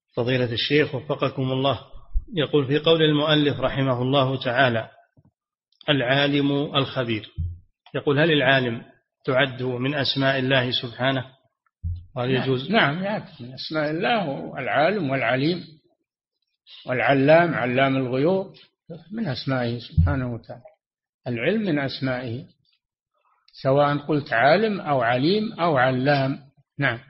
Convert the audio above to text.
فضيلة الشيخ وفقكم الله، يقول في قول المؤلف رحمه الله تعالى العالم الخبير، يقول هل العالم تعد من أسماء الله سبحانه؟ وهل يجوز؟ نعم يعد من أسماء الله العالم والعليم والعلام، علام الغيوب، من أسمائه سبحانه وتعالى. العلم من أسمائه، سواء قلت عالم أو عليم أو علام. نعم.